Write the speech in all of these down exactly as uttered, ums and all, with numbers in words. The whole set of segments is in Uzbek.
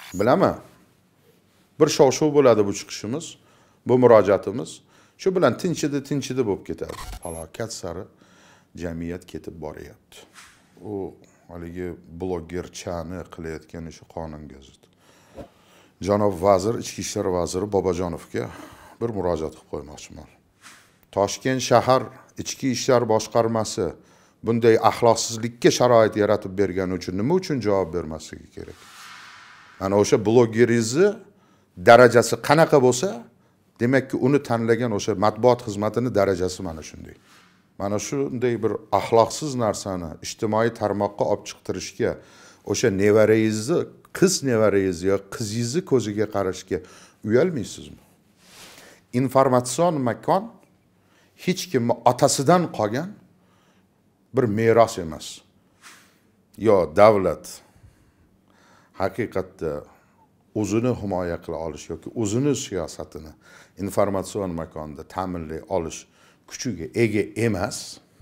Bilaman. Bir shov-shuv bo'ladi bu chiqishimiz, bu murojaatimiz. Shu bilan tinchidi, tinchidi bo'lib ketadi. Falokat sari jamiyat ketib boryapti. U haligi blogerchani qilayotgan ishi qonunga zid. Janob vazir, ichki ishlar vaziri Bobojonovga bir murojaat qilib qo'ymoqchiman. Toshkent shahar ichki ishlar boshqarmasi bunday axloqsizlikka sharoit yaratib bergani uchun nima uchun javob bermasligi kerak? Ana o'sha blogeringizni darajasi qanaqa bo'lsa, demakki uni tanlagan o'sha matbuot xizmatining darajasi mana shunday. Mana shunday bir axloqsiz narsani ijtimoiy tarmoqqa olib chiqtirishga, o'sha nevarangizni, qiz nevarangizni yoki qizingizni ko'ziga qarashga uyalmaysizmi? Informatsion makon hech kimni otasidan qolgan bir meros emas. Yo davlat haqiqatda o'zini himoya qila olish yoki o'zini siyosatini informatsion makonda ta'minlay olish kuchiga ega emas.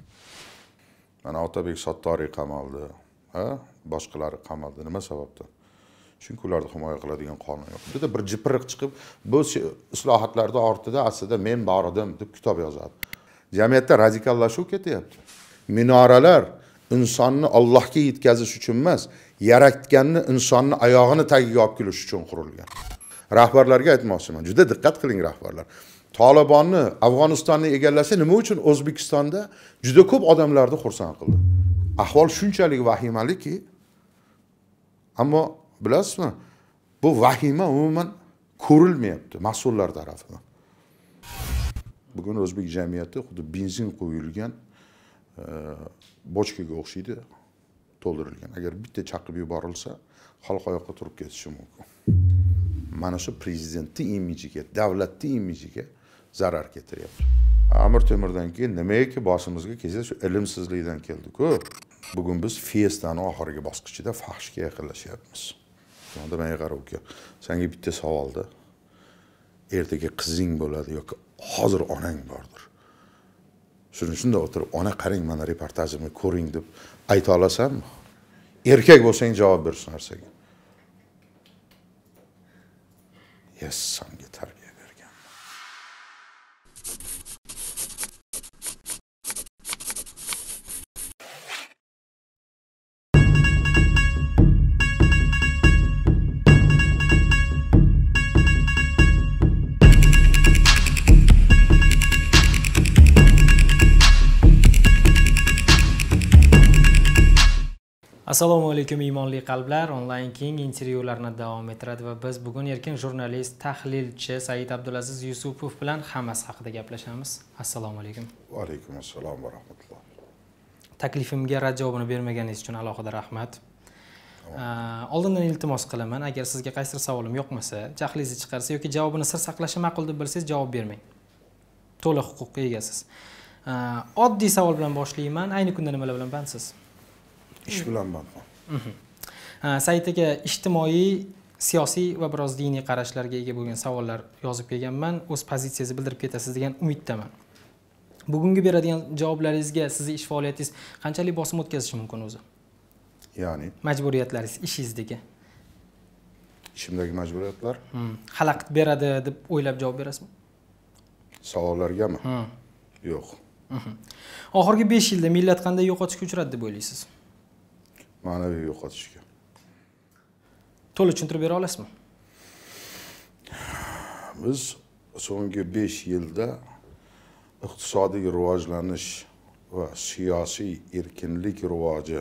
Mana Otabek Sattoriy qamaldi, ha, boshqalari qamaldi. Nima sababdan? Chunki ularni himoya qiladigan qonun yo'q. Juda bir jipiriq chiqib, bu islohotlarda ortida aslida men bor edim deb kitob yozadi. Jamiyatda radikallashuv ketyapti. Minoralar insonni Allohga yetkazish uchun emas, yaratganni insonni oyog'ini tagiga olib kelish uchun qurilgan. Rahbarlarga aytmoqchiman, juda diqqat qiling rahbarlar. Tolibonni Afg'onistonni egallasa nima uchun O'zbekistonda juda ko'p odamlarni xursand qildi. Ahvol shunchalik vahimaliki, ammo bilasizmi, bu vahima umuman ko'rilmayapti mas'ullar tarafidan. Bugun o'zbek jamiyati xuddi benzin qo'yilgan bochkaga o'xshaydi, to'ldirilgan. Agar bitta chaqib yuborilsa, xalq oyoqqa turib ketishi mumkin. Mana shu prezidentning imijiga, davlatning imijiga zarar keltiryapti. Amir Temurdan keyin nimaiki boshimizga kelsa, shu ilmsizlikdan keldi-ku. Bugun biz festani oxirgi bosqichida fahshga yaqinlashyapmiz. Shunda menga qarab uka, senga bitta savolda. Ertaga qizing bo'ladi yoki hozir onang bordir. Shuning shunda o'tirib, ona qarang, mana reportajimni ko'ring deb ayta olasanmi? Erkak bo'lsang javob ber shu narsaga. Yes, senga tarbiya bergan. Assalomu alaykum iymonli qalblar, onlayn keng intervyularni davom ettiradi va biz bugun erkin jurnalist, tahlilchi Said Abdulaziz Yusupov bilan hammasi haqida gaplashamiz. Assalomu alaykum. Va alaykum assalom va rahmatulloh. Taklifimga rad javobini bermaganingiz uchun alohida rahmat. Oldindan iltimos qilaman, agar sizga qaysi savolim yoqmasa, jahlingizni chiqarsa yoki javobini sir saqlashi ma'qul deb bilsangiz javob bermang. To'liq huquqqa egasiz. Oddiy savol bilan boshlayman. Ayni kunda nimalar bilan bandsiz? Ish bilan bandman. Said aka ijtimoiy, siyosiy va biroz diniy qarashlarga ega bo'lgan savollar yozib kelganman. O'z pozitsiyasini bildirib ketasiz degan umiddaman. Bugungi beradigan javoblaringizga sizning ish faoliyatingiz qanchalik bosim o'tkazishi mumkin o'zi? Ya'ni majburiyatlaringiz, ishingizdagi. Ishimdagi majburiyatlar? Xalaqit beradi deb o'ylab javob berasizmi? Savollargami? Yo'q. Oxirgi besh yilda millat qanday yo'qotishga uchradi deb o'ylaysiz? Ma'naviy yo'qotishga. To'liq tushuntirib bera olasizmi? Biz so'nggi besh yilda iqtisodiy rivojlanish va siyosiy erkinlik rivoji,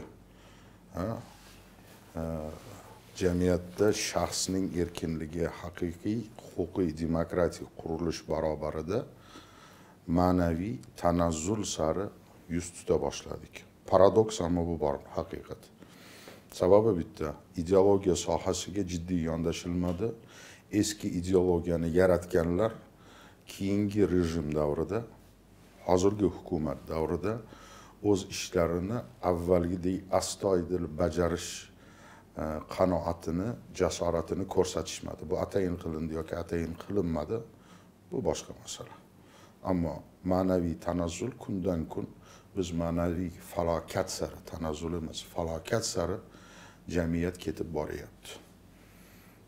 jamiyatda shaxsning erkinligi, haqiqiy huquqiy demokratik qurilish barobarida ma'naviy tanazzul sari yuz tuta boshladik. Paradoks ammo bu bor haqiqat. Sababi bitta, ideologiya sohasiga jiddiy yondashilmadi. Eski ideologiyani yaratganlar keyingi rejim davrida, hozirgi hukumat davrida o'z ishlarini avvalgidek astoydil bajarish qanoatini, jasoratini ko'rsatishmadi. Bu atayin qilindi yoki atayin qilinmadi. Bu boshqa masala. Ammo ma'naviy tanazzul kundan kun biz ma'naviy falokat sari, tanazzul emas, falokat sari jamiyat ketib boryapti.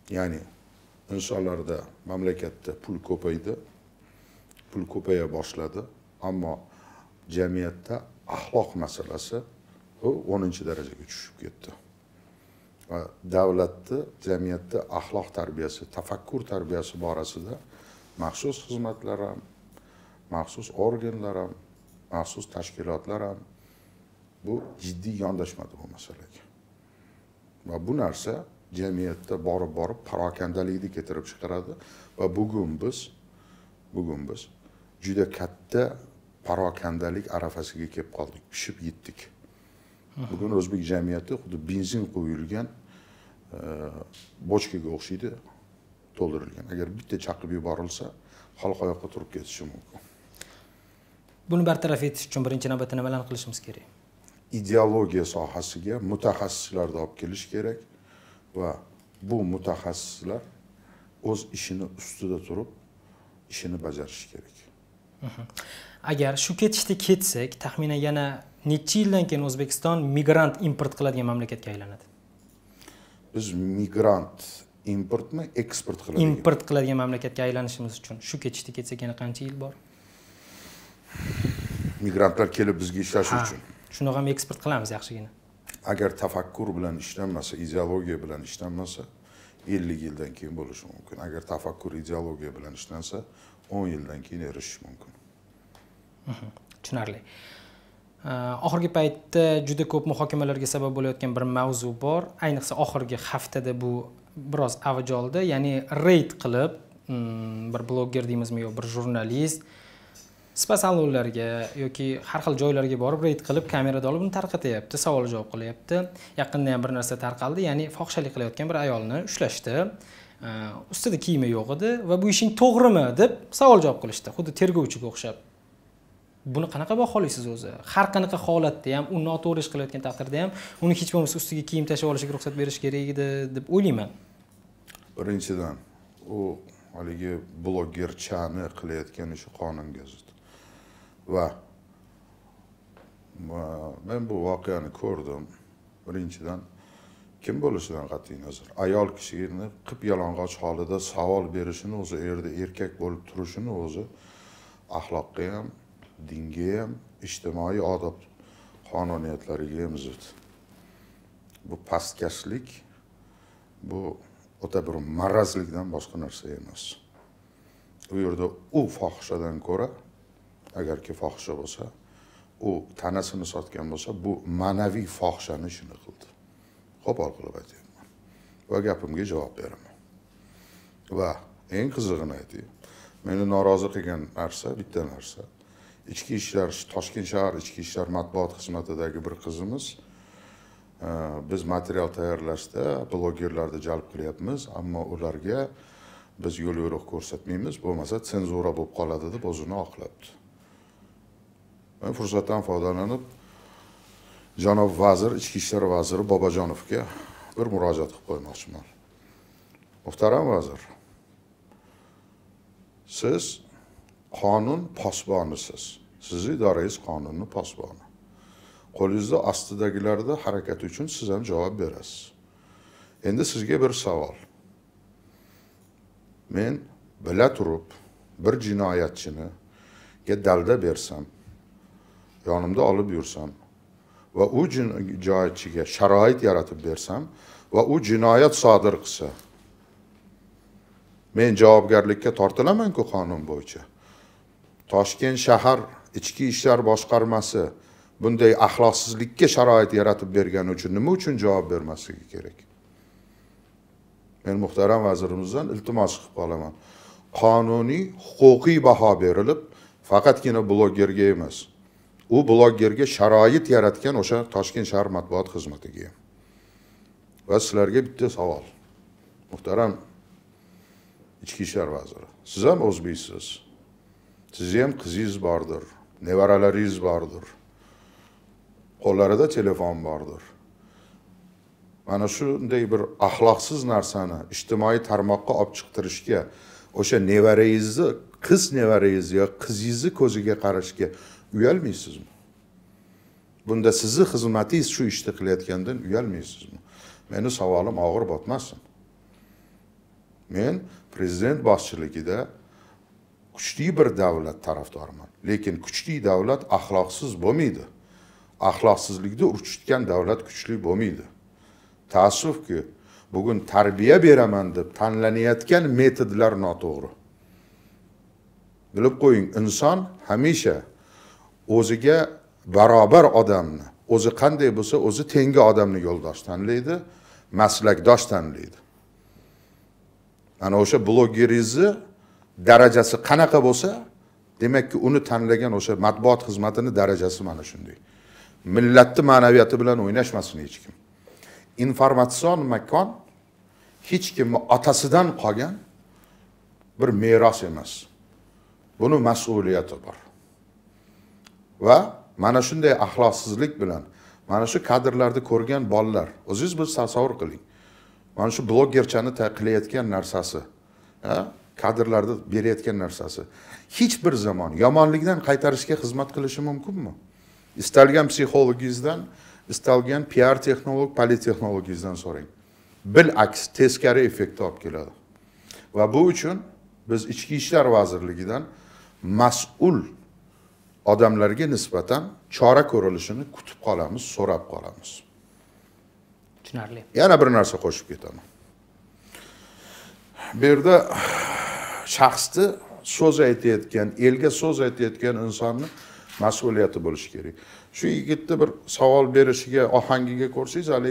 Ya'ni insonlarda, mamlakatda pul ko'paydi, pul ko'paya boshladi, ammo jamiyatda axloq masalasi u o'ninchi darajaga tushib ketdi. Va davlatni jamiyatda axloq tarbiyasi, tafakkur tarbiyasi borasida maxsus xizmatlar ham, maxsus organlar ham, maxsus tashkilotlar ham bu jiddiy yondashmadi bu masalaga. Va bu narsa jamiyatda borib borib parokandalikni keltirib chiqaradi va bugun biz bugun biz juda katta parokandalik arafasiga kelib qoldik, pishib yetdik. Bugun o'zbek jamiyati xuddi benzin qo'yilgan bochkaga o'xshaydi, to'ldirilgan. Agar bitta chaqib yuborilsa, xalq-oyoqqa turib ketishi mumkin. Buni bartaraf etish uchun birinchi navbatda nimalarni qilishimiz kerak? Ideologiya sohasiga mutaxassislarni olib kelish kerak va bu mutaxassislar o'z ishini ustida turib, ishini bajarishi kerak. Agar shu ketishda ketsak, taxminan yana necha yildan keyin O'zbekiston migrant import qiladigan mamlakatga aylanadi? Biz migrant importmi, eksport qiladigan? Import qiladigan mamlakatga aylanishimiz uchun shu ketishda ketsak yana qancha yil bor? Migrantlar kelib bizga ishlash uchun. Shuni ham eksport qilamiz yaxshigina. Agar tafakkur bilan ishlanmasa, ideologiya bilan ishlanmasa, ellik yildan keyin bo'lishi mumkin. Agar tafakkur ideologiya bilan ishlansa, o'n yildan keyin erishish mumkin. Tushunarli. Oxirgi paytda juda ko'p muhokamalarga sabab bo'layotgan bir mavzu bor. Ayniqsa oxirgi haftada bu biroz avj oldi. Ya'ni reyd qilib, bir blogger deymizmi yo bir jurnalist spa salonlarga yoki har xil joylarga borib reyd qilib kamerada olib uni tarqatyapti, savol javob qilyapti. Yaqinda ham bir narsa tarqaldi, ya'ni fohishalik qilayotgan bir ayolni ushlashdi. Ustida kiyimi yo'q edi va bu ishing to'g'rimi deb savol javob qilishdi. Xuddi tergovchiga o'xshab. Buni qanaqa baholaysiz o'zi? Har qanaqa holatda ham, u noto'g'ri ish qilayotgan taqdirda ham uni hech bo'lmasa ustiga kiyim tashlab olishiga ruxsat berish kerak edi deb o'ylayman. Birinchidan, u haligi bloggerchani qilayotgan ishi qonunga zid. Va men bu voqeani ko'rdim. Birinchidan kim bo'lishidan qat'iy nazar, ayol kishini qip yalang'och holida savol berishini o'zi, erda erkak bo'lib turishini o'zi axloqqa ham, dinga ham, ijtimoiy odob qonuniyatlariga ham zid. Bu pastkashlik, bu o'ta bir marazlikdan boshqa narsa emas. U yerda u fohishadan ko'ra, agarki fohisha bo'lsa, u tanasini sotgan bo'lsa, bu ma'naviy fohishani ishini qildi. Qo'pol qilib aytyapman. Va gapimga javob beraman. Va eng qizig'ini aytay. Meni norozi qilgan narsa bitta narsa. Ichki ishlar, Toshkent shahar ichki ishlar matbuot xizmatidagi bir qizimiz biz material tayyorlashda bloggerlarni jalb qilyapmiz, ammo ularga biz yo'l yo'riq ko'rsatmaymiz, bo'lmasa senzura bo'lib qoladi deb o'zini oqlabdi. Men fursatdan foydalanib janob vazir, ichki ishlar vaziri Bobojonovga bir murojaat qilib qo'ymoqchiman. Muhtaram vazir, siz qonun posbonisiz. Sizni idorangiz qonunning posboni. Qo'lingizda ostidagilarda harakat uchun siz ham javob berasiz. Endi sizga bir savol. Men bila turib bir jinoyatchini ga dalda bersam, yonimda olib yursam va u jinoyatchiga sharoit yaratib bersam va u jinoyat sodir qilsa, men javobgarlikka tortilaman-ku qonun bo'yicha. Toshkent shahar ichki ishlar boshqarmasi bunday axloqsizlikka sharoit yaratib bergani uchun nima uchun javob bermasligi kerak? Men muhtaram vazirimizdan iltimos qilib qolaman. Qonuniy, huquqiy baho berilib, faqatgina bloggerga emas, u bloggerga sharoit yaratgan o'sha Toshkent shahar matbuot xizmatiga ham. Va sizlarga bitta savol. Muhtaram ichki ishlar vaziri, siz ham o'zbeksiz. Sizni ham qizingiz bordir, nevaralaringiz bordir. Qo'llarida telefon bordir. Mana shunday bir axloqsiz narsani ijtimoiy tarmoqqa olib chiqtirishga, o'sha nevarangizni, qiz nevarangizni yo qizingizni ko'ziga qarashga uyalmaysizmi? Bunda sizni xizmatingiz shu ishni qilayotgandan uyalmaysizmi? Meni savolim og'ir botmasin. Men prezident boshchiligida kuchli bir davlat tarafdoriman. Lekin kuchli davlat axloqsiz bo'lmaydi. Axloqsizlikda urchitgan davlat kuchli bo'lmaydi. Taassufki, bugun tarbiya beraman deb tanlanayotgan metodlar noto'g'ri. Bilib qo'ying, inson hamisha o'ziga barobar odamni, o'zi qanday bo'lsa, o'zi tengi odamni yo'ldosh tanlaydi, maslakdosh tanlaydi. Ana o'sha blogeringizni darajasi qanaqa bo'lsa, demakki uni tanlagan o'sha matbuot xizmatining darajasi mana shunday. Millatning ma'naviyati bilan o'ynashmasin hech kim. Informatsion makon hech kimning otasidan qolgan bir meros emas. Buni mas'uliyati bor. Va mana shunday axloqsizlik bilan mana shu kadrlarda ko'rgan bolalar, o'zingiz bir tasavvur qiling. Mana shu blogerchani qilayotgan narsasi, ha, kadrlarda berayotgan narsasi hech bir zamon yomonlikdan qaytarishga xizmat qilishi mumkinmi? Istalgan psixologingizdan, istalgan P R texnolog, politexnologingizdan so'rang. Bil'aks teskari effekt olib keladi. Va bu uchun biz Ichki ishlar vazirligidan mas'ul odamlarga nisbatan chora ko'rilishini kutib qolamiz, so'rab qolamiz. Tushunarli. Yana bir narsa qo'shib ketaman. Bu yerda shaxsni so'z aytayotgan, elga so'z aytayotgan insonni mas'uliyati bo'lishi kerak. Shu yigitni bir savol berishiga, ohangiga ko'rsangiz, hali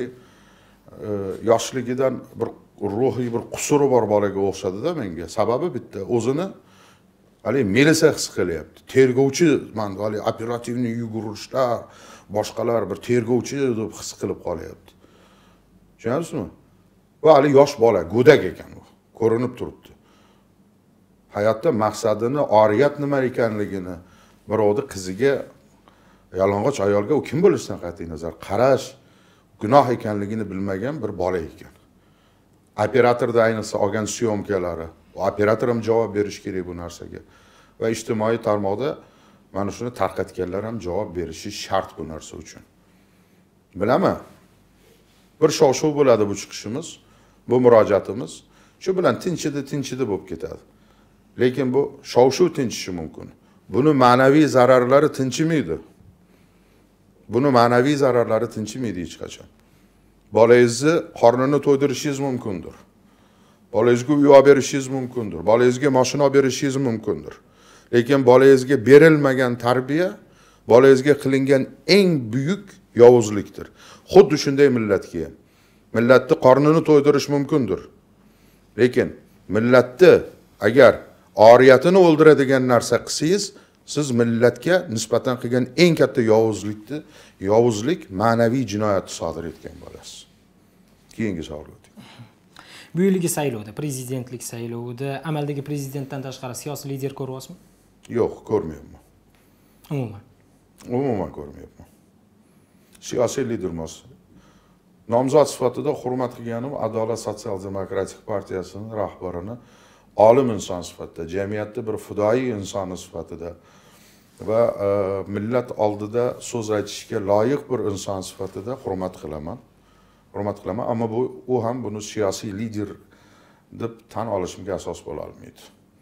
yoshligidan bir ruhiy bir qusuri bor bolaga o'xshadi-da menga. Sababi bitta, o'zini hali melisa his qilyapti. Tergovchi, men hali operativniy yugurishlar, boshqalar bir tergovchi deb his qilib qolyapti. Tushunasizmi? Bu hali yosh bola, go'dak ekan u. Ko'rinib turibdi. Hayotda maqsadini, oriyat nima ekanligini, birovni qiziga, yalang'och ayolga u kim bo'lishidan qat'iy nazar qarash gunoh ekanligini bilmagan bir bola ekan. Operatorda ayniqsa olgan syomkalari, operator ham javob berish kerak bu narsaga. Va ijtimoiy tarmoqda mana shuni tarqatganlar ham javob berishi shart bu narsa uchun. Bilaman. Bir shov-shuv bo'ladi bu chiqishimiz, bu murojaatimiz. Shu bilan tinchidi, tinchidi bo'lib ketadi. Lekin bu shov-shuv tinchishi mumkin. Buni ma'naviy zararlari tinchimaydi. Buni ma'naviy zararlari tinchimaydi hech qachon. Bolangizni qornini to'ydirishingiz mumkindir. Bolangizga uy olib berishingiz mumkindir. Bolangizga mashina olib berishingiz mumkindir. Lekin bolangizga berilmagan tarbiya bolangizga qilingan eng buyuk yovuzlikdir. Xuddi shunday millatga ham. Millatni qornini to'ydirish mumkindir. Lekin millatni agar oriyatini o'ldiradigan narsa qilsangiz, siz millatga nisbatan qilgan eng katta yovuzlikni, yovuzlik ma'naviy jinoyatni sodir etgan bo'lasiz. Keyingi savol o'ting. Bu yilgi saylovda, prezidentlik saylovida amaldagi prezidentdan tashqari siyosiy lider ko'ryapsizmi? Yo'q, ko'rmayapman. Umuman. Umuman ko'rmayapman. Siyosiy lider emas. Nomzod sifatida hurmat qilganim Adolat sotsial demokratik partiyasining rahbarini olim inson sifatida, jamiyatda bir fidoyi inson sifatida va e, millat oldida so'z aytishga loyiq bir inson sifatida hurmat qilaman. Hurmat qilaman, ammo bu u ham buni siyosiy lider deb tan olishimga asos bo'la olmaydi.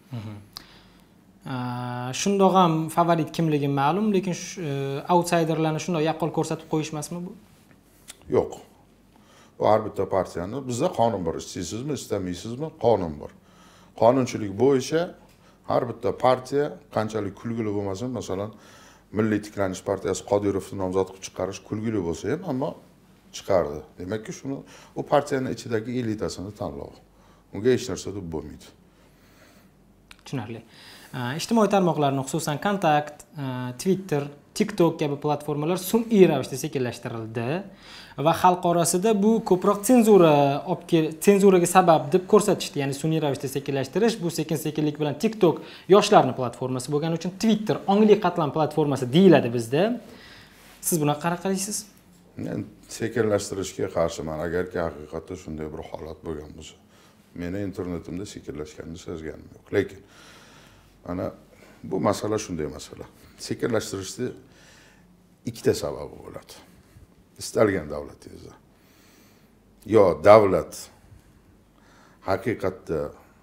Shundoq ham favorit kimligi ma'lum, lekin outsiderlarni shunday yaqqol ko'rsatib qo'yishmasmi bu? Yo'q. Bu har bitta partiyani bizda qonun bor. Istaysizmi, istamaysizmi, qonun bor. Qonunchilik bo'yicha har bitta partiya qanchalik kulgili bo'lmasin, masalan, Milliy tiklanish partiyasi Qodirovni nomzod qilib chiqarish kulgili bo'lsa ham, ammo chiqardi. Demakki, shuni u partiyaning ichidagi elitasini tanlov. Unga hech narsa deb bo'lmaydi. Tushunarli. Ijtimoiy tarmoqlarni, xususan Kontakt, Twitter, TikTok kabi platformalar sun'iy ravishda sekinlashtirildi va xalq orasida bu ko'proq senzura olib senzuraga sabab deb ko'rsatishdi. Ya'ni sun'iy ravishda sekinlashtirish, bu sekin-sekinlik bilan TikTok yoshlarning platformasi bo'lgani uchun Twitter ongli qatlam platformasi deyiladi bizda. Siz buni qanaqa qaraysiz? Men sekinlashtirishga qarshiman, agarki haqiqatda shunday bir holat bo'lgan bo'lsa. Meni internetimda sekinlashganini sezganim yo'q. Lekin ana bu masala shunday masala. Sekinlashtirishning ikkita sababi bo'ladi. Istalgan davlatingizda. Yo davlat haqiqatda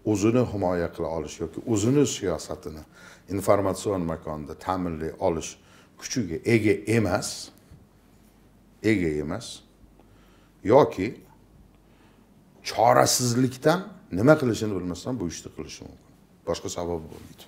o'zini himoya qila olish yoki o'zini siyosatini informatsion makonda ta'minlay olish kuchiga ega emas, ega emas yoki chorasizlikdan nima qilishini bilmasdan bu ishni qilishi mumkin. Boshqa sabab bo'lmaydi.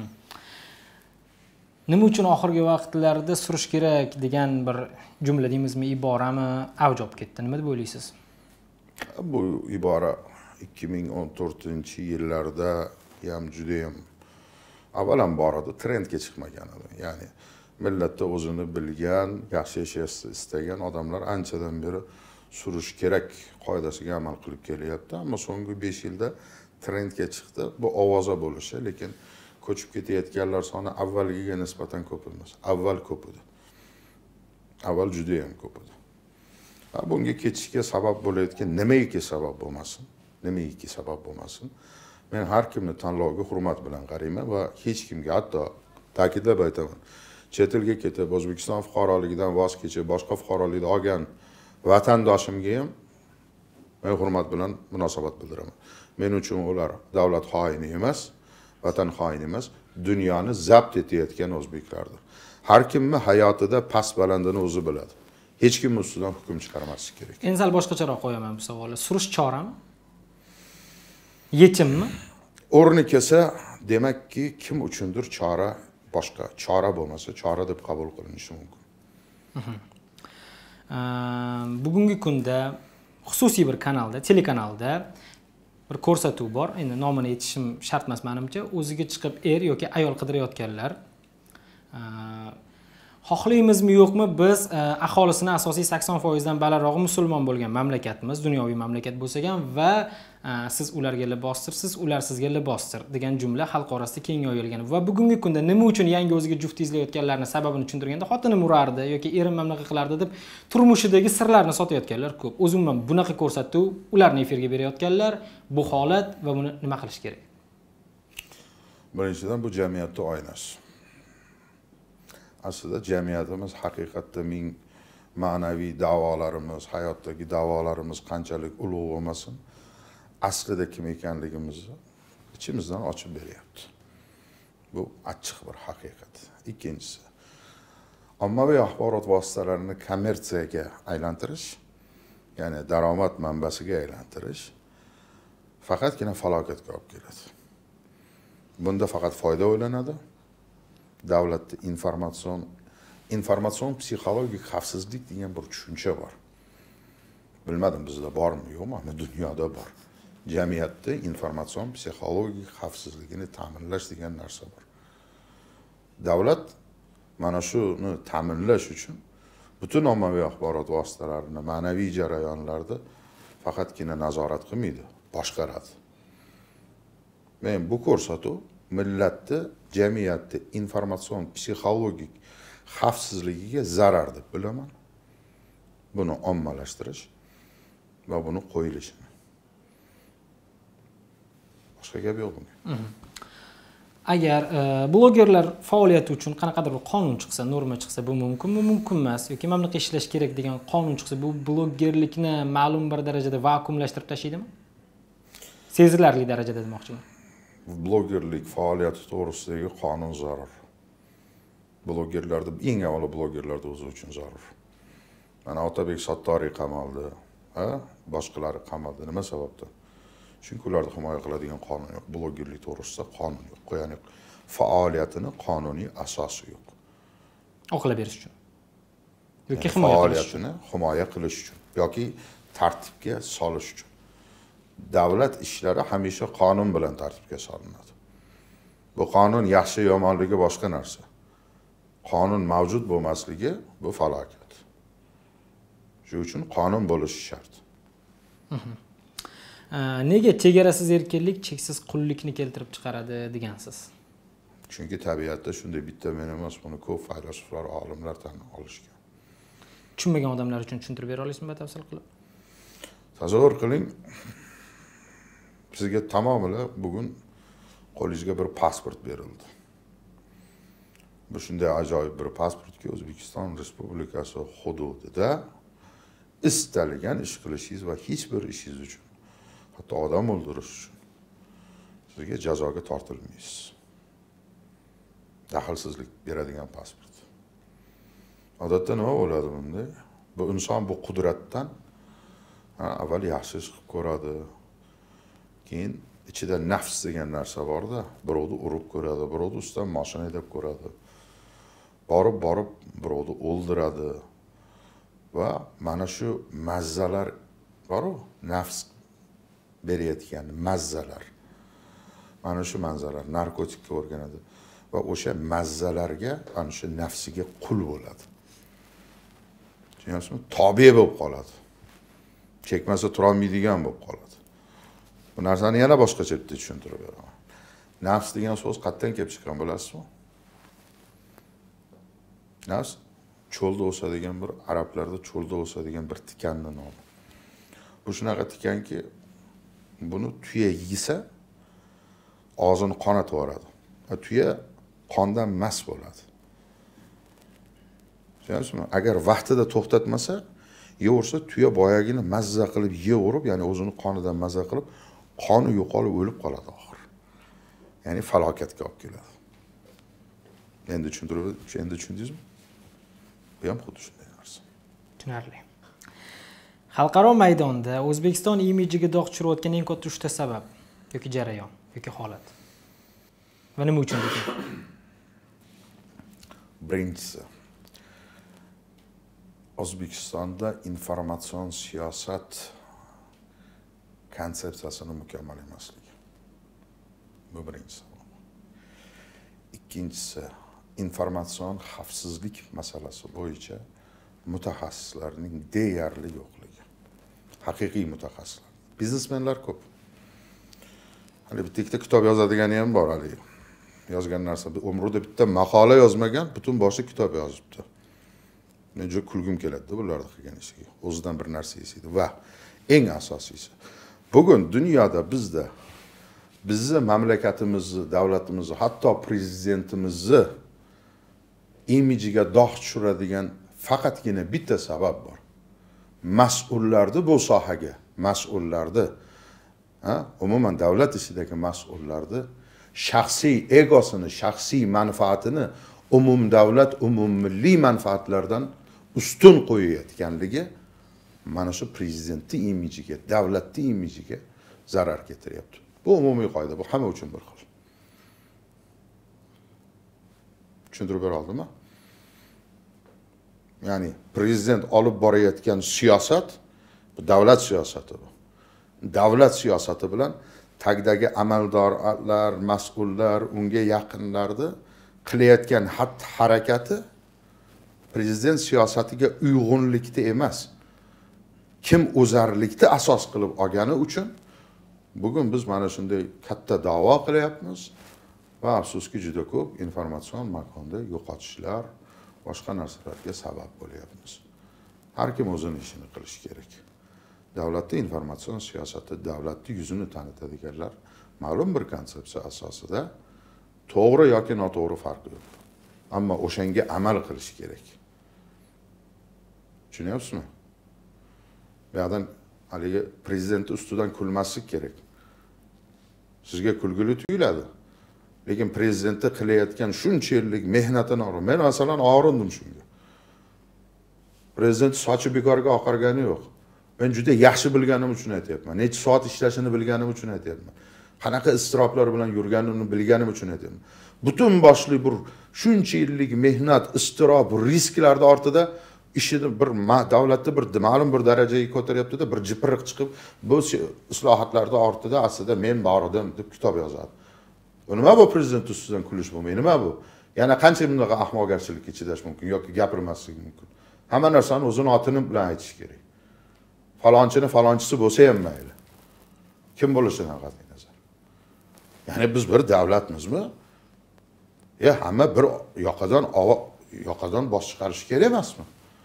Nima uchun oxirgi vaqtlarda surish kerak degan bir jumla deymizmi, iborami avj olib ketdi? Nima deb o'ylaysiz? Bu ibora ikki ming o'n to'rtinchi yillarda ham juda ham avvalambor edi, trendga chiqmagan edi. Ya'ni millatda o'zini bilgan, yaxshi yashashni istagan odamlar anchadan beri surish kerak qoidasiga amal qilib kelyapti, ammo so'nggi besh yilda trendga chiqdi. Bu ovoza bo'lishi, lekin ko'chib ketayotganlar soni avvalgiga nisbatan ko'p emas. Avval ko'p edi. Avval juda ham ko'p edi. Bunga ketishga sabab bo'layotgan nimaiki sabab bo'lmasin, nimaiki sabab bo'lmasin, men har kimni tanlovga hurmat bilan qarayman va hech kimga, hatto ta'kidlab aytaman, chet elga ketib O'zbekiston fuqaroligidan voz kechib, boshqa fuqarolikni olgan vatandoshimga ham men hurmat bilan munosabat bildiraman. Men uchun ular davlat xoini emas, vatan xoini emas, dunyoni zabt etayotgan o'zbeklardir. Har kimni hayotida past balandini o'zi biladi. Hech kim ustidan hukm chiqarmaslik kerak. Endi sal boshqacharoq qo'yaman bu savolni. Surish chorami? Yechimmi? O'rni kelsa, demakki kim uchundir chora boshqa, chora bo'lmasa, chora deb qabul qilinishi mumkin. Bugungi kunda xususiy bir kanalda, telekanalda bir ko'rsatuv bor. Endi nomini aytishim shart emas menimcha. O'ziga chiqib er yoki ayol qidirayotganlar. Xohlaymizmi yo'qmi, biz aholisini asosiy sakson foiz dan balandrog'i musulmon bo'lgan mamlakatimiz, dunyoviy mamlakat bo'lsa ham va siz ularga libosdir, siz ular sizga libosdir degan jumla xalq orasida keng yoyilgan. Va bugungi kunda nima uchun yangi o'ziga juft izlayotganlarning sababini tushuntirganda xotinim urardi yoki erim mamlaqa qilardi deb turmushidagi sirlarni sotayotganlar ko'p. O'zimman bunaqa ko'rsatuv ularni efirga berayotganlar, bu holat va buni nima qilish kerak? Birinchidan bu jamiyatning oynasi. Aslida jamiyatimiz haqiqatda ming ma'naviy da'volarimiz, hayotdagi da'volarimiz qanchalik ulug' bo'lmasin, aslida kim ekanligimizni ichimizdan ochib beryapti. Bu achchiq bir haqiqat. Ikkinchisi, ommaviy axborot vositalarini kommersiyaga aylantirish, ya'ni daromad manbasiga aylantirish faqatgina falokatga olib keladi. Bunda faqat foyda o'ylanadi. Davlatda informatsion informatsion psixologik xavfsizlik degan bir tushuncha bor. Bilmadim bizda bormi, yo'qmi, ammo dunyoda bor. Jamiyatda informatsion psixologik xavfsizligini ta'minlash degan narsa bor. Davlat mana shuni ta'minlash uchun butun ommaviy axborot vositalarini ma'naviy jarayonlarda faqatgina nazorat qilmaydi, boshqaradi. Men bu ko'rsatuv millatni, jamiyatni informatsion psixologik xavfsizligiga zarar deb bilaman. Buni ommalashtirish va buni qo'yilishini. Boshqa gap yo'q bunga. Agar blogerlar faoliyati uchun qanaqadir bir qonun chiqsa, norma chiqsa, bu mumkinmi, mumkin emas yoki mamlakat ishlash kerak degan qonun chiqsa, bu blogerlikni ma'lum bir darajada vakuumlashtirib tashlaydimi? Sezilarli darajada demoqchiman. Blogerlik faoliyati to'g'risidagi qonun zarur. Blogerlarda eng avvalo blogerlarda o'zi uchun zarur. Mana Otabek Sattoriy qamaldi, ha, boshqalari qamaldi. Nima sababdan? Chunki ularni himoya qiladigan qonun yo'q. Blogerlik to'g'risida qonun yo'q. Ya'ni faoliyatini qonuniy asosi yo'q. Oqlab berish uchun yoki himoya qilish uchun, himoya qilish uchun yoki tartibga solish uchun. Davlat ishlari hamisha qonun bilan tartibga solinadi. Bu qonun yaxshi yomonligi boshqa narsa. Qonun mavjud bo'lmasligi bu falokat. Shuning uchun qonun bo'lishi shart. Nega chegarasiz erkinlik cheksiz qullikni keltirib chiqaradi degansiz? Chunki tabiatda shunday bitta men emas, buni ko'p faylosuflar, olimlar tan olishgan. Tushunmagan odamlar uchun tushuntirib bera olasizmi batafsil qilib? Tasavvur qiling, sizga tamomila bugun qo'lingizga bir pasport berildi. Bu shunday ajoyib bir pasportki, O'zbekiston Respublikasi hududida istalgan ish qilishingiz va hech bir ishingiz uchun, hatto odam o'ldirish uchun sizga jazoga tortilmaysiz. Daxlsizlik beradigan pasport. Odatda nima bo'ladi bunda? Bu inson bu qudratdan avval yaxshi ish qilib ko'radi. Keyin ichida nafs degan narsa bor-da, birovni urib ko'radi, birovni ustidan mashina haydab ko'radi. Borib borib birovni o'ldiradi. Va mana shu mazzalar bor-ku, nafs berayotgan mazzalar. Mana shu manzalar narkotikka o'rganadi va o'sha mazzalarga, ana shu nafsiga qul bo'ladi. Tushunyapsizmi? Tobe bo'lib qoladi. Chekmasa tura olmaydigan bo'lib qoladi. Bu narsani yana boshqacha deb tushuntirib beraman. Nafs degan so'z qayerdan kelib chiqqan bilasizmi? Nafs cho'lda o'sadigan bir arablarda cho'lda o'sadigan bir tikanning nomi. Bu shunaqa tikanki, buni tuya yesa og'zini qonatib yuboradi. Va tuya qondan mast bo'ladi. Tushunasizmi? Agar vaqtida to'xtatmasa, yeyorsa tuya boyagini mazza qilib yeyorib, ya'ni o'zini qonidan mazza qilib, qoni yo'qolib o'lib qoladi oxir. Ya'ni falokatga olib keladi. Endi tushuntirib, endi tushundingizmi? Bu ham xuddi shunday narsa. Tushunarli. Xalqaro maydonda O'zbekiston imijiga dog' tushirayotgan eng katta uchta sabab yoki jarayon yoki holat. Va nima uchun degan? Birinchisi, O'zbekistonda informatsion siyosat konsepsiyasini mukammal emasligi. Bu birinchisi. Ikkinchisi, informatsion xavfsizlik masalasi bo'yicha mutaxassislarning deyarli yo'qligi. Haqiqiy mutaxassislar. Biznesmenlar ko'p. Hali bitta ikkita kitob yozadigani ham bor hali. Yozgan narsa, umrida bitta maqola yozmagan, butun boshli kitob yozibdi. Men juda kulgim keladi bularni qilgan ishiga. O'zidan bir narsa esiydi va eng asosiysi, bugun dunyoda bizda bizni mamlakatimizni, davlatimizni, hatto prezidentimizni imijiga dog' tushiradigan faqatgina bitta sabab bor. Mas'ullarni bu sohaga, mas'ullarni, ha, umuman davlat ishidagi mas'ullarni shaxsiy egosini, shaxsiy manfaatini umumdavlat, umummilliy manfaatlardan ustun qo'yayotganligi mana shu prezidentning imijiga, davlatning imijiga zarar keltiryapti. Bu umumiy qoida, bu hamma uchun bir xil. Tushuntirib bera oldimmi? Ya'ni prezident olib borayotgan siyosat bu davlat siyosati bu. Davlat siyosati bilan tagdagi amaldorlar, mas'ullar, unga yaqinlarni qilayotgan xatti-harakati prezident siyosatiga uyg'unlikda emas, kim o'zarlikni asos qilib olgani uchun bugun biz mana shunday katta da'vo qilyapmiz va afsuski juda ko'p informatsion makonda yo'qotishlar, boshqa narsalarga sabab bo'lyapmiz. Har kim o'zining ishini qilishi kerak. Davlatning informatsion siyosati, davlatning yuzini tanitadiganlar ma'lum bir konsepsiya asosida to'g'ri yoki noto'g'ri farqi yo'q. Ammo o'shanga amal qilish kerak. Tushunyapsizmi? Bu yerdan haligi prezident ustidan kulmaslik kerak. Sizga kulgili tuyuladi. Lekin prezidentni qilayotgan shuncha yillik mehnatini o'rib, men masalan og'rindim shunga. Prezident sochi bekorga oqargani yo'q. Men juda yaxshi bilganim uchun aytayapman. Necha soat ishlashini bilganim uchun aytayapman. Qanaqa iztiroblar bilan yurganini bilganim uchun aytayapman. Butun boshli bir shuncha yillik mehnat, iztirob, risklarning ortida ishini bir davlatda bir ma'lum bir darajaga ko'taryapti-da, bir jipiriq chiqib, bu islohotlarning ortida aslida men bor edim deb kitob yozadi. Bu nima bu prezident ustidan kulish bo'lmaydi? Nima bu? Yana qancha bunday ahmoqgarchilikka chidash mumkin yoki gapirmaslik mumkin? Hamma narsani o'zining otini bilan aytish kerak. Falonchini falonchisi bo'lsa ham mayli. Kim bo'lishidan qat'iy nazar. Ya'ni biz bir davlatmizmi? Ya hamma bir yoqadan yoqadan bosh chiqarish kerak emasmi?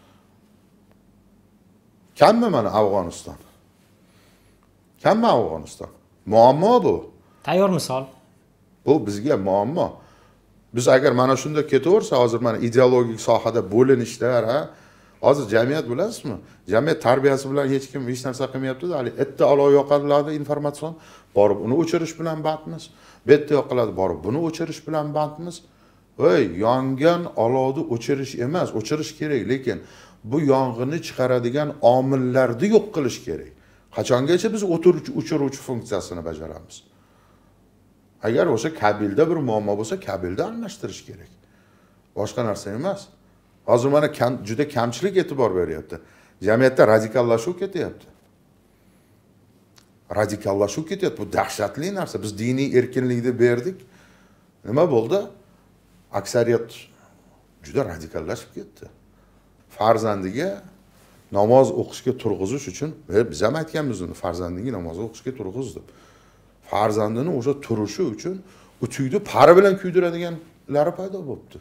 Kammi mana Afg'oniston? Kammi Afg'oniston? Muammo bu. Tayyor misol. Bu bizga muammo. Biz agar mana shunda ketaversa, hozir mana ideologik sohada bo'linishlar, ha, Hozir jamiyat bilasizmi? Jamiyat tarbiyasi bilan hech kim hech narsa qilmayapti-da. Hali erta olov yoqiladi informatsion, borib uni o'chirish bilan bandmiz. Bu yerda yoqiladi, borib buni o'chirish bilan bandmiz. Voy, yongan olovni o'chirish emas, o'chirish kerak, lekin bu yong'inni chiqaradigan omillarni yo'q qilish kerak. Qachongacha biz o'chiruvchi o'chiruvchi funksiyasini bajaramiz? Agar o'sha kabelda bir muammo bo'lsa, kabelda almashtirish kerak. Boshqa narsa emas. Hozir mana kam, juda kamchilik e'tibor beryapti. Jamiyatda radikallashuv ketyapti. Radikallashuv ketyapti. Bu dahshatli narsa. Biz diniy erkinlikni berdik. Nima bo'ldi? Aksariyat juda radikallashib ketdi. Farzandiga namoz o'qishga turg'izish uchun, biz ham aytganmiz uni, farzandingizni namoz o'qishga turg'iz deb. Farzandini o'sha turishi uchun u tuyni pari bilan kuydiradiganlari paydo bo'libdi.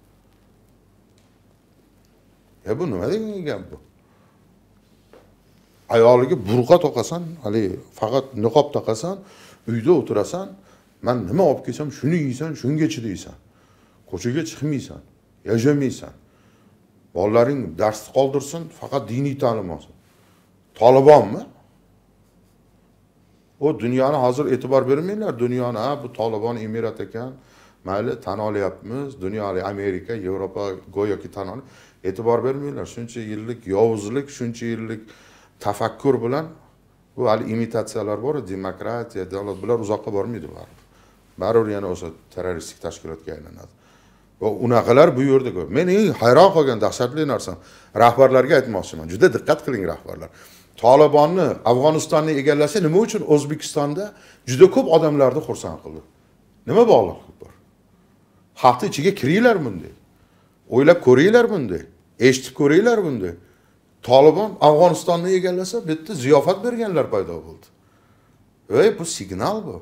Ya bu nima degan gap bu? Ayoliga burqa taqasan, hali faqat niqob taqasan, uyda o'tirasan, men nima olib kelsam shuni yeysan, shunga chidaysan. Ko'chaga chiqmaysan, yashamaysan. Bolalaring darsni qoldirsin, faqat diniy ta'lim olsin. Tolibonmi? O dunyoni hozir e'tibor bermanglar. Dunyoni, ha bu Tolibon emirat ekan, mayli tan olyapmiz. Dunyoda Amerika, Yevropa go'yoki tan olib, e'tibor bermanglar. Shuncha yillik yovuzlik, shuncha yillik tafakkur bilan bu hali imitatsiyalar bor, demokratiya, davlat bular uzoqqa bormaydi baribir. Baribir yana o'sha terroristik tashkilotga aylanadi. Va unaqalar bu yerda ko'p. Men eng hayron qolgan dahshatli narsam rahbarlarga aytmoqchiman. Juda diqqat qiling rahbarlar. Tolibonni Afg'onistonni egallashi nima uchun O'zbekistonda juda ko'p odamlarni xursand qildi? Nima bog'liqlik bor? Xalqni ichiga kiringlar bunday. O'ylab ko'ringlar bunday. Eshitib ko'ringlar bunday. Tolibon Afg'onistonni egallasa, bitta ziyofat berganlar paydo bo'ldi. Ey, bu signal bu.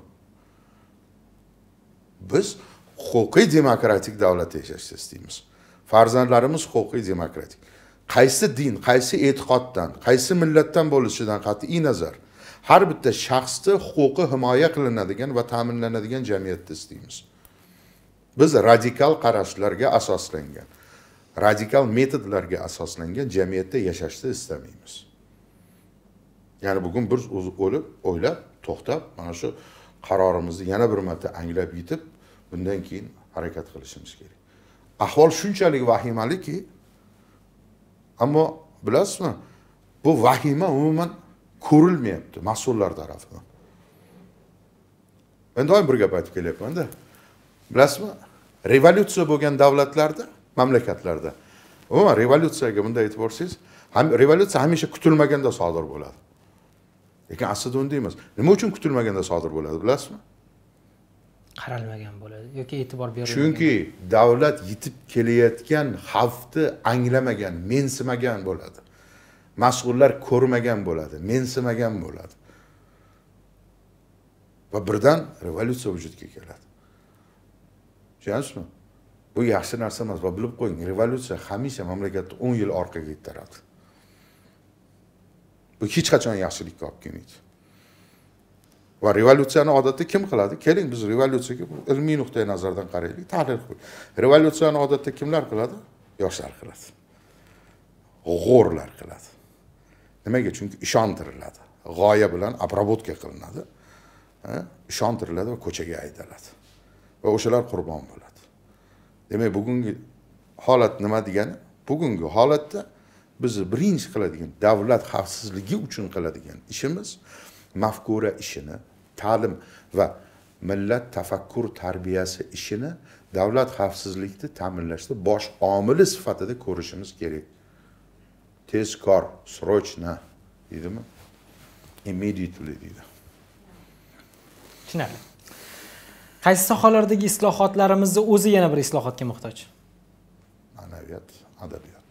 Biz huquqiy demokratik davlatda yashashni istaymiz. Farzandlarimiz huquqiy demokratik. Qaysi din, qaysi e'tiqoddan, qaysi millatdan bo'lishidan qat'iy nazar, har bitta shaxsning huquqi himoya qilinadigan va ta'minlanadigan jamiyatda istaymiz. Biz radikal qarashlarga asoslangan, radikal metodlarga asoslangan jamiyatda yashashni istamaymiz. Ya'ni bugun biz o'lib, o'ylab, to'xtab, mana shu qarorimizni yana bir marta anglab yetib, bundan keyin harakat qilishimiz kerak. Ahvol shunchalik vahimaliki, ammo bilasizmi, bu vahima umuman ko'rilmayapti mas'ullar tarafidan. Men doim bir gap aytib kelyapman-da. Bilasizmi, revolyutsiya bo'lgan davlatlarda, mamlakatlarda, umuman revolyutsiyaga bunday e'tiborsiz, ham revolyutsiya hamisha kutilmaganda sodir bo'ladi. Lekin aslida unday emas. Nima uchun kutilmaganda sodir bo'ladi, bilasizmi? Qaralmagan bo'ladi yoki e'tibor berilmagan. Chunki davlat yetib kelayotgan xavfni anglamagan, mensimagan bo'ladi. Mas'ullar ko'rmagan bo'ladi, mensimagan bo'ladi. Va birdan revolyutsiya vujudga keladi. Tushundingizmi? Bu yaxshi narsa emas. Va bilib qo'ying, revolyutsiya hamisha mamlakatni o'n yil orqaga itaradi. Bu hech qachon yaxshilikka olib kelmaydi. Va revolyutsiyani odatda kim qiladi? Keling biz revolyutsiyaga ilmiy nuqtai nazardan qaraylik, tahlil qilaylik. Revolyutsiyani odatda kimlar qiladi? Yoshlar qiladi. G'o'rlar qiladi. Nimaga? Chunki ishontiriladi. G'oya bilan aprobotka qilinadi. Ishontiriladi va ko'chaga haydaladi. Va o'shalar qurbon bo'ladi. Demak, bugungi holat nima degani? Bugungi holatda biz birinchi qiladigan davlat xavfsizligi uchun qiladigan ishimiz mafkura ishini, ta'lim va millat tafakkur tarbiyasi ishini davlat xavfsizlikni ta'minlashda bosh omili sifatida ko'rishimiz kerak. Tezkor, srochna deydimi? Immediately deydi. Tushunarli. Qaysi sohalardagi islohotlarimizni o'zi yana bir islohotga muhtoj? Ma'naviyat, adabiyot.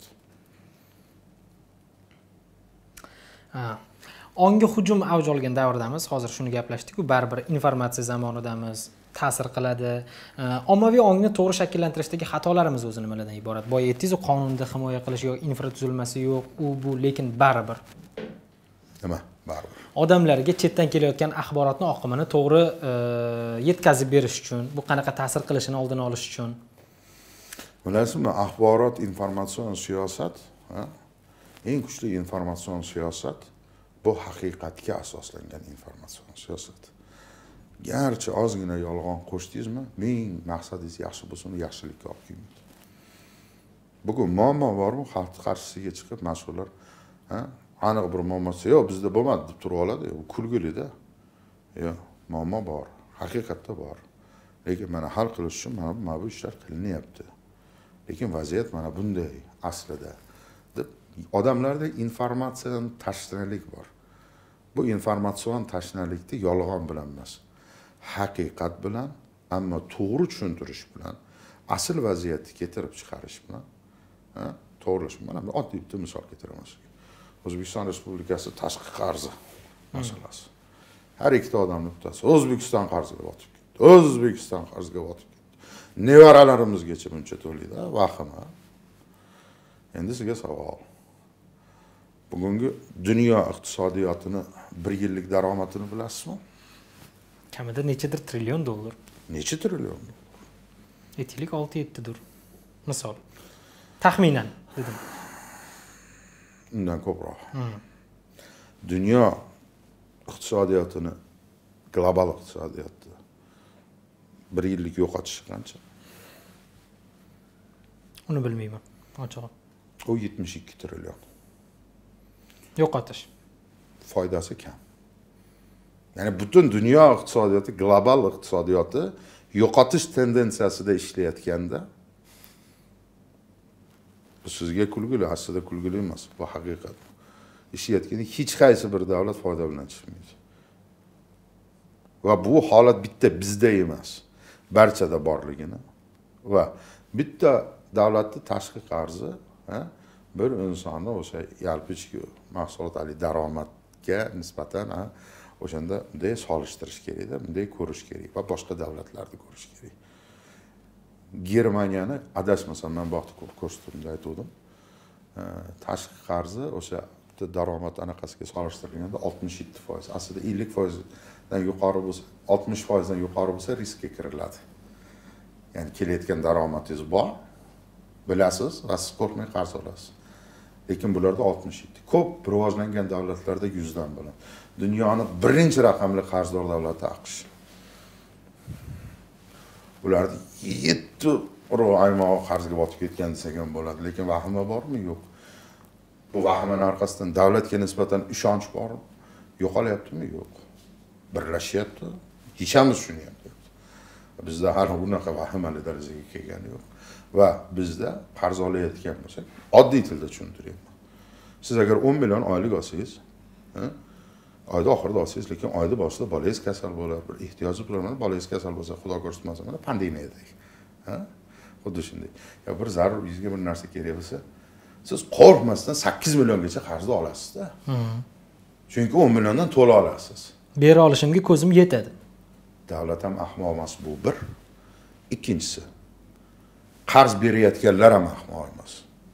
Ha. Ongi hujum avj olgan davrdamiz. Hozir shuni gaplashdik-ku, baribir informatsiya zamonidamiz, ta'sir qiladi. Ommaviy ongni to'g'ri shakllantirishdagi xatolarimiz o'zi nimalardan iborat? Boya aytdingiz, qonunda himoya qilish yo'q, infratuzilmasi yo'q, u bu, lekin baribir. Nima? Baribir. Odamlarga chetdan kelayotgan axborotning oqimini to'g'ri yetkazib berish uchun, bu qanaqa ta'sir qilishini oldini olish uchun. Bilasizmi, axborot, informatsion siyosat, ha? eng kuchli informatsion siyosat bu haqiqatga asoslangan informatsion siyosat. Garchi ozgina yolg'on qo'shdingizmi, ming maqsadingiz yaxshi bo'lsa, uni yaxshilikka olib kelmaydi. Bugun muammo bormi, xalq qarshisiga chiqib mas'ullar, ha, aniq bir muammosi yo'q, bizda bo'lmadi deb turib oladi, u kulgili-da. Yo'q, muammo bor, haqiqatda bor. Lekin mana hal qilish uchun mana mana bu ishlar qilinyapti. Lekin vaziyat mana bunday aslida deb odamlarda informatsiyadan tashnalik bor. Bu informatsion tashnalikni yolg'on bilan emas, haqiqat bilan, ammo to'g'ri tushuntirish bilan, asl vaziyatni keltirib chiqarish bilan, ha, to'g'rilash. Mana oddiy bitta misol keltiraman sizga. O'zbekiston Respublikasi tashqi qarzi masalasi. Har ikkita odamning bittasi O'zbekiston qarziga botib ketdi. O'zbekiston qarziga botib ketdi. Nevaralarimizgacha buncha to'laydi, vahima. Endi sizga savol. Bugungi dunyo iqtisodiyotini bir yillik daromadini bilasizmi? Kamida nechadir trillion dollar. Necha trillion? Aytaylik olti yetti dur. Misol. Taxminan dedim. Undan ko'proq. Dunyo iqtisodiyotini, global iqtisodiyotni bir yillik yo'qotishi qancha? Uni bilmayman, ochig'i. O yetmish ikki trillion. Yo'qotish. Foydasi kam. Ya'ni butun dunyo iqtisodiyoti, global iqtisodiyoti yo'qotish tendensiyasida ishlayotganda bu sizga kulgili, aslida kulgili emas, bu haqiqat. Ishlayotganda hech qaysi bir davlat foyda bilan chiqmaydi. Va bu holat bitta bizda emas, barchada borligini va bitta davlatning tashqi qarzi, ha, bir insonni o'sha yalpichki mahsulotli daromadga nisbatan o'shanda bunday solishtirish kerak-da, bunday ko'rish kerak va boshqa davlatlarni ko'rish kerak. Germaniyani adashmasam men bu vaqtda ko'rsatuvimda aytdim. Tashqi qarzi o'sha daromad anaqasiga solishtirilganda oltmish yetti foiz, aslida ellik foizdan yuqori bo'lsa, oltmish foizdan yuqori bo'lsa riskka kiriladi. Ya'ni kelayotgan daromadingiz bor, bilasiz va siz qo'rqmay qarz olasiz. Lekin bularda oltmish yetti. Ko'p rivojlangan davlatlarda yuz dan baland. Dunyoning birinchi raqamli qarzdor davlati AQSh. Ularda yetti aymog'i qarzga botib ketgan desak ham bo'ladi, lekin vahima bormi? Yo'q. Bu vahimaning orqasidan davlatga nisbatan ishonch bormi? Yo'qolyaptimi? Yo'q. Birlashyapti. Hechamiz tushunyapti. Bizda har bunaqa vahimali darajaga kelgani yo'q. Va bizda qarz olayotgan bo'lsak, oddiy tilda tushuntiryapman. Siz agar o'n million oylik olsangiz, ha? Oyda oxirida olsangiz, lekin oyda boshida bolangiz kasal bo'lar, bir ehtiyoji bilan bolangiz kasal bo'lsa, Xudo ko'rsatmasin, mana pandemiyadek. Ha? Xuddi shunday. Ya bir zarur yuzga bir narsa kerak bo'lsa, siz qo'rqmasdan sakkiz milliongacha qarz olasiz-da. Chunki o'n milliondan to'la olasiz. Bera olishimga ko'zim yetadi. Davlat ham ahmoq emas, bu bir. Ikkinchisi, qarz berayotganlar ham ahmoq emas.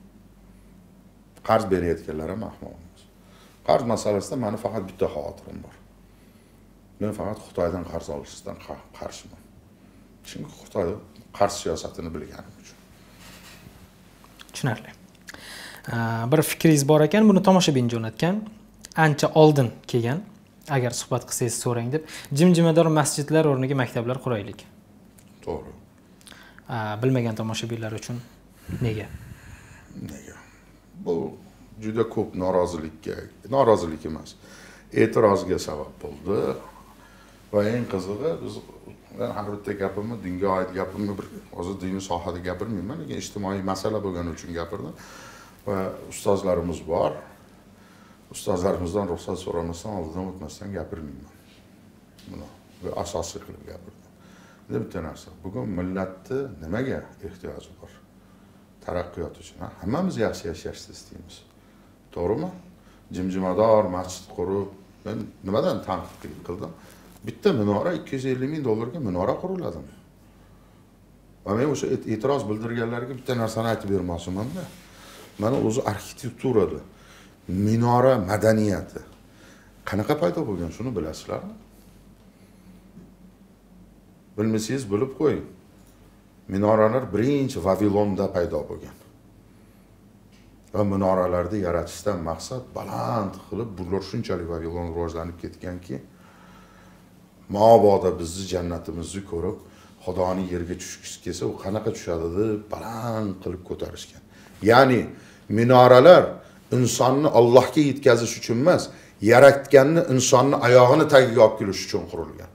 Qarz berayotganlar ham ahmoq emas. Qarz masalasida meni faqat bitta xavotirim bor. Men faqat Xitoydan qarz olishdan qarshiman. Chunki Xitoy qarz siyosatini bilganim uchun. Tushunarli. Bir fikringiz bor ekan, buni tomoshabin jo'natgan, ancha oldin kelgan. Agar suhbat qilsangiz so'rang deb, jimjimador masjidlar o'rniga maktablar quraylik. To'g'ri. Bilmagan tomoshabinlar uchun nega? Nega? Bu juda ko'p norozilikka, norozilik emas, e'tirozga sabab bo'ldi. Va eng qizig'i, biz men har bitta gapimni dinga oid gapimni bir hozir diniy sohada gapirmayman, lekin ijtimoiy masala bo'lgani uchun gapirdim. Va ustozlarimiz bor. Ustozlarimizdan ruxsat so'ramasdan, oldidan o'tmasdan gapirmayman. Buni bu asosiy qilib gapirdim. Bitta narsa, bugun millatni nimaga ehtiyoji bor? Taraqqiyot uchun. Hammamiz yaxshi yashashni istaymiz. To'g'rimi? Jimjimador masjid qurib, men nimadan tanqid qildim? Bitta minora ikki yuz ellik ming dollarga minora quriladi. Va men o'sha e'tiroz bildirganlarga bitta narsani aytib bermoqchiman-da. Mana o'zi arxitekturada minora madaniyati qanaqa paydo bo'lgan, shuni bilasizlarmi? Bilmasangiz bilib qo'ying. Minoralar birinchi Vavilonda paydo bo'lgan. va minoralarni yaratishdan maqsad baland qilib, bular shunchalik Vavilon rivojlanib ketganki, mabodo bizni jannatimizni ko'rib, Xudoning yerga tushgisi kelsa, u qanaqa tushadi deb baland qilib ko'tarishgan. Ya'ni minoralar insonni Allohga yetkazish uchun emas, yaratganni insonni oyog'ini tagiga olib kelish uchun qurilgan.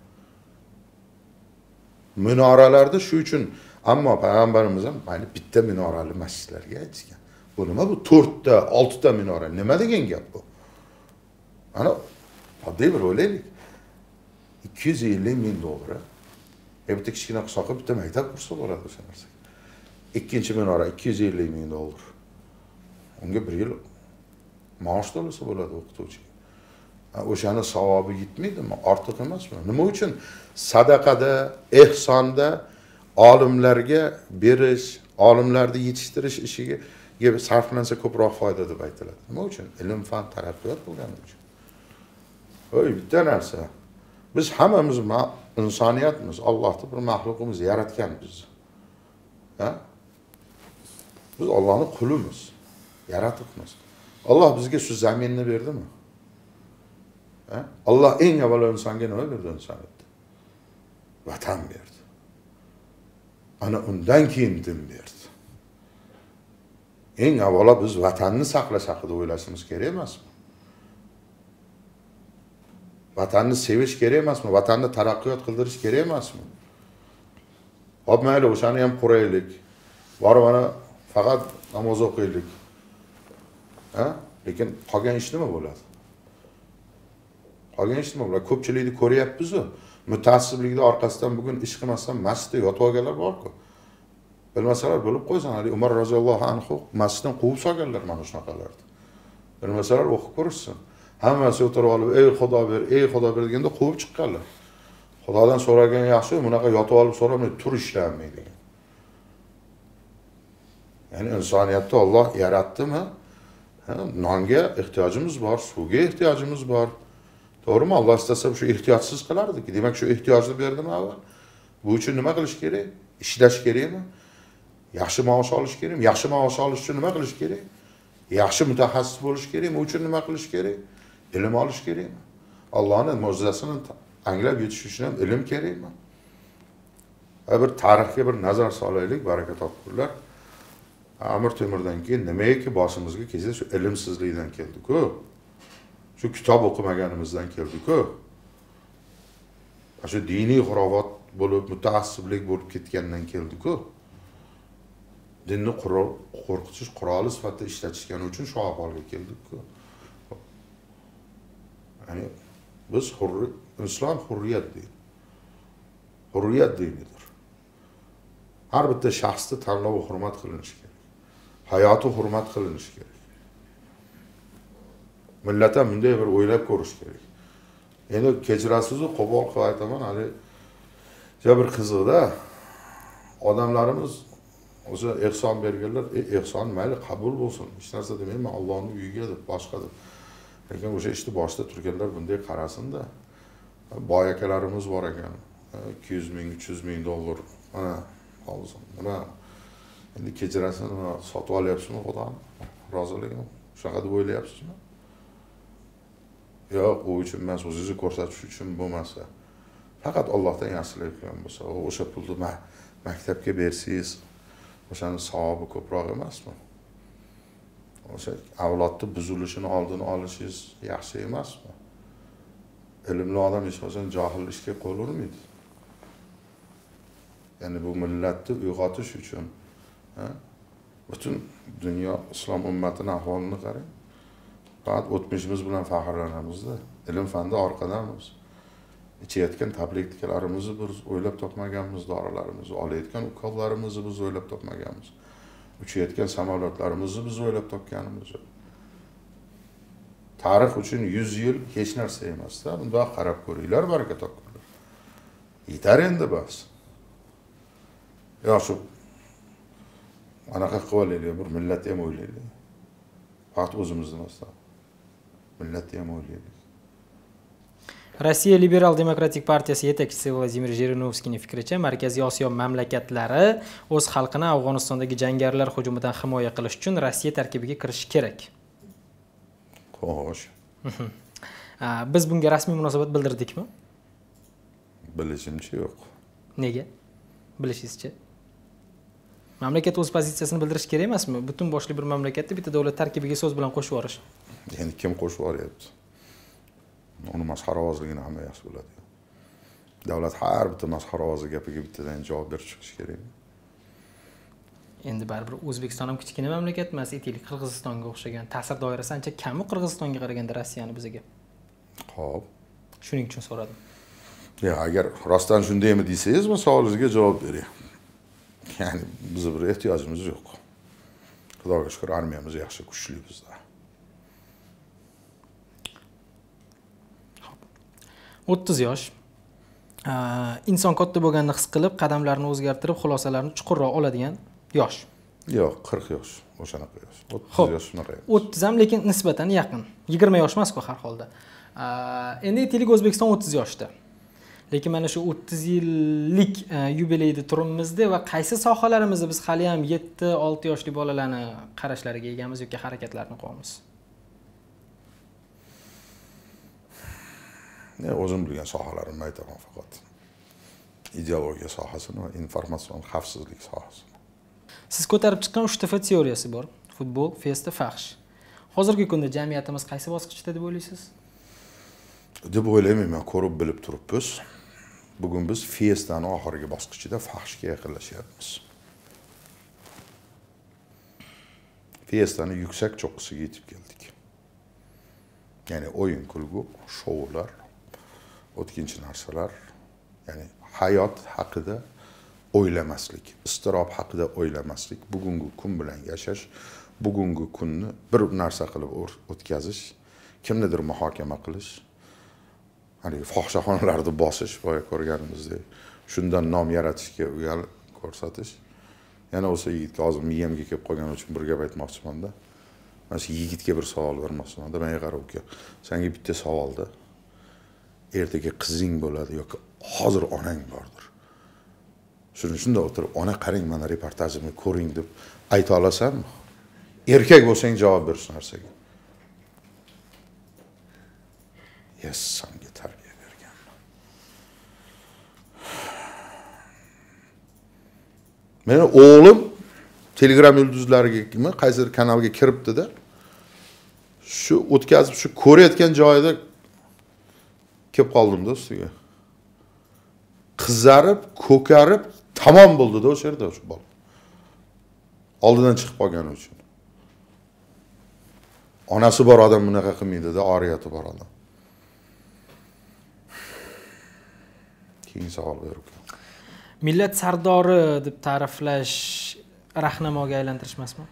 Minoralarda shu uchun, ammo payg'ambarimiz ham mayli bitta minorali masjidlarga aytgan. Bu nima bu to'rtta, oltita minora? Nima degan gap bu? Ana oddiy bir o'ylaylik. ikki yuz ellik ming dollar. E bitta kichkina qisqa bitta maktab qursa bo'ladi o'sha narsa. Ikkinchi minora ikki yuz ellik ming dollar. Unga bir yil maosh to'lasa bo'ladi o'qituvchiga. O'shani savobi yetmaydimi? Ortiq emasmi? Nima uchun sadaqada, ehsonda olimlarga berish, olimlarni yetishtirish ishiga sarflansa ko'proq foyda deb aytiladi? Nima uchun? Ilm, fan, taraqqiyot bo'lgani uchun. Oy, bitta narsa. Biz hammamiz insoniyatmiz. Allohning bir maxluqimiz, yaratgan bizni. Ha? Biz Allohning qulimiz, yaratiqmiz. Alloh bizga shu zaminni berdimi? Ha? Alloh eng avvalo insonga nima berdi insoniyatda? Vatan berdi. Ana undan keyin din berdi. Eng avvalo biz vatanni saqlash haqida o'ylashimiz kerak emasmi? Vatanni sevish kerak emasmi? Vatanni taraqqiyot qildirish kerak emasmi? Hop mayli o'shani ham quraylik. Borib ana faqat namoz o'qiylik. Ha? Lekin qolgan ish nima bo'ladi? Qolgan ish nima bo'ladi? Ko'pchilikni ko'ryapmiz-ku. Mutassiblikning orqasidan bugun ish qilmasdan masjidda yotib olganlar bor-ku. Bilmasalar bo'lib qo'ysan, Ali Umar roziyallohu anhu masjiddan quvib solganlar mana shunaqalarni. Bilmasalar o'qib ko'rishsin. Hammasi o'tirib olib, "Ey Xudo ber, ey Xudo ber" deganda quvib chiqqanlar. Xudodan so'ragan yaxshi, bunaqa yotib olib so'ramay tur ishlanmaydi degan. Ya'ni insoniyatni Alloh yaratdimi? Nonga ehtiyojimiz bor, suvga ehtiyojimiz bor. To'g'rimi? Alloh istasa shu ehtiyotsiz qilardi-ki. Demak, shu ehtiyojni berdimi avval? Bu uchun nima qilish kerak? Ishlash kerakmi? Yaxshi maosh olish kerakmi? Yaxshi maosh olish uchun nima qilish kerak? Yaxshi mutaxassis bo'lish kerakmi? Uchun nima qilish kerak? Ilm olish kerakmi? Allohning mo'jizasini anglab yetish uchun ham ilm kerakmi? Va bir tarixga bir nazar solaylik, baraka topkurlar. Amir Temurdan keyin nimaiki boshimizga kelsa shu ilmsizlikdan keldi-ku. Shu kitob o'qimaganimizdan keldi-ku. Shu diniy xurovat bo'lib, mutaassiblik bo'lib ketgandan keldi-ku. Dinni qo'rqitish quroli sifatida ishlatishgani uchun shu ahvolga keldik-ku. Ya'ni biz hurri, islom hurriyat deydi. Hurriyat dinidir. Har bitta shaxsni tanlovi hurmat qilinishi kerak. Hayoti hurmat qilinishi kerak. Millat ham bunday bir o'ylab ko'rish kerak. Endi kechirasiz-ku, qo'pol qilib aytaman, hali bir qiziqda odamlarimiz o'sha ehson berganlar, e, ehson mayli qabul bo'lsin. Hech narsa demayman, Allohning uyiga deb, boshqa deb. Lekin o'sha ishni boshida turganlar bunday qarasin-da. Boy akalarimiz bor ekan. ikki yuz ming, uch yuz ming dollar. Mana hozir nima endi kechirasini nima sotib olyapsizmi Xudodan? Roziligim. Shunaqa deb o'ylayapsizmi? Yo'q, u uchun emas, o'zingizni ko'rsatish uchun bo'lmasa. Faqat Allohdan yaxshilik qilgan bo'lsa, o'sha pulni maktabga bersangiz, o'shaning savobi ko'proq emasmi? O'sha avlodni buzilishini oldini olishingiz yaxshi emasmi? Ilmli odam hech qachon johil ishga qo'l urmaydi. Ya'ni bu millatni uyg'otish uchun, ha? Butun dunyo islom ummatining ahvolini qarang. Faqat o'tmishimiz bilan faxrlanamiz-da. Ilm fanda orqadamiz. Ichayotgan tabletkalarimizni biz o'ylab topmaganmiz, dorilarimizni, olayotgan ukollarimizni biz o'ylab topmaganmiz. Uchayotgan samolyotlarimizni biz o'ylab topganimiz yo'q. Tarix uchun yuz yil hech narsa emas-da. Bundoq qarab ko'ringlar, baraka topkurlar. Yetar endi bas. Yo shu anaqa qilib olaylik, bir millatni ham o'ylaylik. Faqat o'zimizni emas, millatni ham o'ylaylik. Rossiya Liberal Demokratik partiyasi yetakchisi Vladimir Jirinovskiyning fikricha, Markaziy Osiyo mamlakatlari o'z xalqini Afg'onistondagi jangarilar hujumidan himoya qilish uchun Rossiya tarkibiga kirishi kerak. Xo'sh. Biz bunga rasmiy munosabat bildirdikmi? Bilishimcha yo'q. Nega? Bilishingizcha? Mamlakat o'z pozitsiyasini bildirish kerak emasmi? Butun boshli bir mamlakatda bitta davlat tarkibiga so'z bilan qo'shib yuborish. Endi kim qo'shib yuboryapti? Uni masxarabozligini hamma yaxshi biladi. Davlat har bitta masxarabozi gapiga bittadan javob berib chiqish kerak. Endi baribir O'zbekiston ham kichkina mamlakat emas, aytaylik Qirg'izistonga o'xshagan. Ta'sir doirasi ancha kam Qirg'izistonga qaraganda Rossiyani bizaga. Xo'p. Shuning uchun so'radim. Ya agar rostdan shundaymi desangiz, men savolingizga javob beray. Ya'ni biz bir ehtiyojimiz yo'q. Xudoga shukr, armiyamiz yaxshi, kuchli bizda. o'ttiz yosh. Inson katta bo'lganini his qilib, qadamlarini o'zgartirib, xulosalarni chuqurroq oladigan yosh. Yo'q, qirq yosh, o'shanaqa yosh. o'ttiz yosh shunaqa emas. o'ttiz ham lekin nisbatan yaqin. yigirma yosh emas-ku har holda. Endi aytaylik O'zbekiston o'ttiz yoshda. Lekin mana shu o'ttiz yillik yubileyda turibmizda va qaysi sohalarimizni biz hali ham yetti olti yoshli bolalarni qarashlariga egamiz yoki harakatlarni qilamiz? Ne o'zim bilgan sohalarimni aytaman faqat. Ideologiya sohasini va informatsion xavfsizlik sohasini. Siz ko'tarib chiqqan uchta F teoriyasi bor. Futbol, festa, fahsh. Hozirgi kunda jamiyatimiz qaysi bosqichda deb o'ylaysiz? Deb o'ylayman, ko'rib bilib turibmiz. Bugun biz festani oxirgi bosqichida fahshga yaqinlashyapmiz. Festani yuksak cho'qqisiga yetib keldik. Ya'ni o'yin, kulgu, shoular, o'tkinchi narsalar, ya'ni hayot haqida o'ylamaslik, iztirob haqida o'ylamaslik, bugungi kun bilan yashash, bugungi kunni bir narsa qilib o'tkazish, kimnidir muhokama qilish, hani fohishaxonalarni bosish, boya ko'rganimizdek, shundan nom yaratishga uyalib ko'rsatish. Yana o'sha yigitga hozir miyamga kelib qolgani uchun bir gap aytmoqchiman-da. Mana shu yigitga bir savol bermoqchiman-da. Menga qara uka, senga bitta savolda. Ertaga qizing bo'ladi yoki hozir onang bordir. Shuni shunda o'tirib, ona qarang, mana reportajimni ko'ring deb ayta olasanmi? Erkak bo'lsang javob ber shu narsaga. Yassamga tarbiya berganman. Meni o'g'lim Telegram yulduzlariga, qaysidir kanalga kiribdi-da. Shu o'tkazib, shu ko'rayotgan joyida kelib qoldim-da ustiga. Qizarib, ko'karib, tamom bo'ldi-da o'sha yerda shu bola. Oldidan chiqib qolgani uchun. Onasi bor odam bunaqa qilmaydi-da, oriyati bor odam. Keyin savol berib. Millat sardori deb ta'riflash rahnamoga aylantirishmasmi?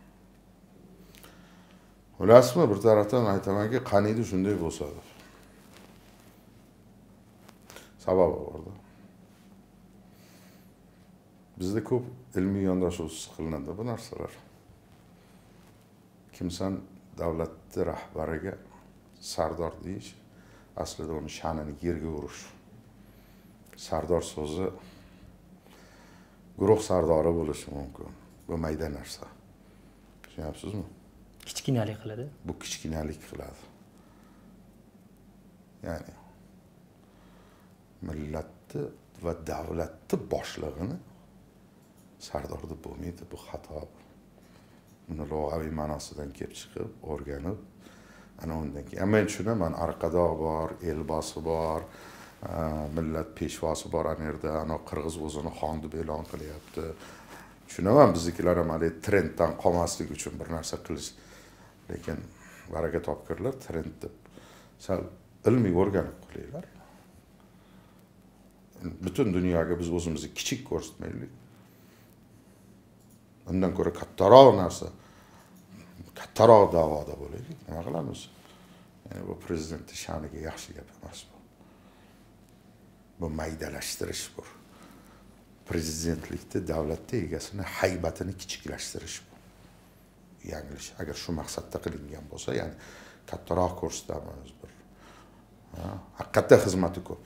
Bilasizmi, bir tarafdan aytamanki, qaniydi shunday bo'lsa. Sababi borda. Bizda ko'p ilmiy yondashuvsiz qilinadi bu narsalar. Kimsan davlatning rahbariga sardor deyish, aslida uni sha'nini yerga urish. Sardor so'zi guruh sardori bo'lishi mumkin. Bu mayda narsa. Tushunyapsizmi? Kichkinalik qiladi. Bu kichkinalik qiladi. Ya'ni millatni va davlatni boshlig'ini sardor deb bo'lmaydi, bu xato. Buni lug'aviy ma'nosidan kelib chiqib, o'rganib, ana undan keyin men tushunaman, Arqadoq bor, Elbosi bor, millat peshvosi bor, ana yerda ana Qirg'iz o'zini xon deb e'lon qilyapti. Tushunaman, biznikilar ham hali trenddan qolmaslik uchun bir narsa qilish. Lekin baraka topkirlar trend deb sal ilmiy o'rganib qo'yinglar. Butun dunyoga biz o'zimizni kichik ko'rsatmaylik. Undan ko'ra kattaroq narsa, kattaroq da'voda bo'laylik. Nima qilamiz? Ya'ni bu prezidentning sha'niga yaxshi gap emas bu. Bu maydalashtirish bu. Prezidentlikda davlatning egasini haybatini kichiklashtirish bu. Yanglish. Agar shu maqsadda qilingan bo'lsa, ya'ni kattaroq ko'rsatamiz bir Haqiqatda xizmati ko'p.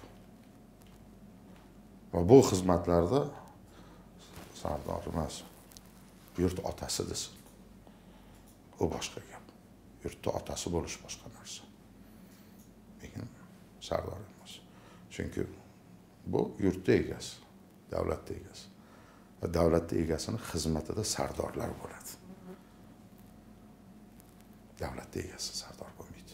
Va bu xizmatlarda Sardor emas, yurt otasi desin. O boshqa gap. Yurtda otasi bo'lish boshqa narsa. Lekin Sardor emas. Chunki bu yurtda egasi, davlatda egasi. Va davlatda egasini xizmatida sardorlar bo'ladi. Davlatda egasi sardor bo'lmaydi.